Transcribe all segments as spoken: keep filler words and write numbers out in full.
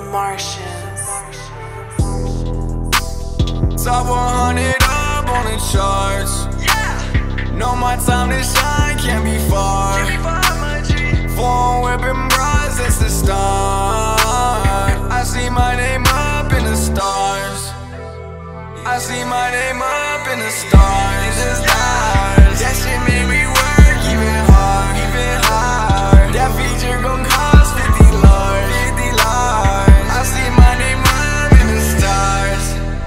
Martians. Top one hundred up on the charts. Yeah. Know my time to shine can't be far. Phone whipping bras, that's the start. I see my name up in the stars. I see my name up in the stars. It's just lies. That shit made me work even hard, even hard. That feature gon' cost fifty large, fifty large. I see my name up in the stars.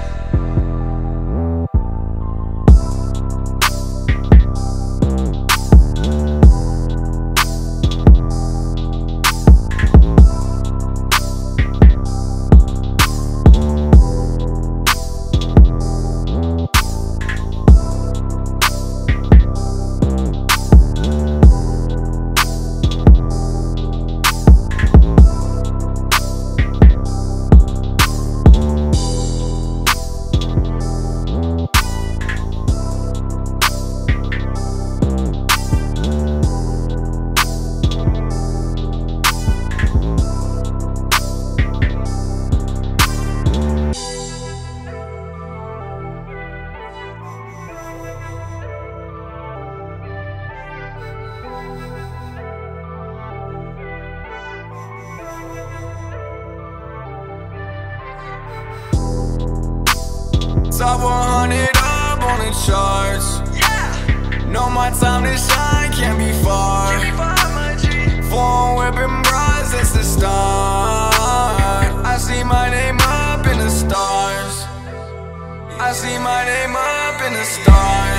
Top one hundred up on the charts. Yeah. Know my time to shine can't be far. Phone whipping bras, that's the start. I see my name up in the stars. I see my name up in the stars.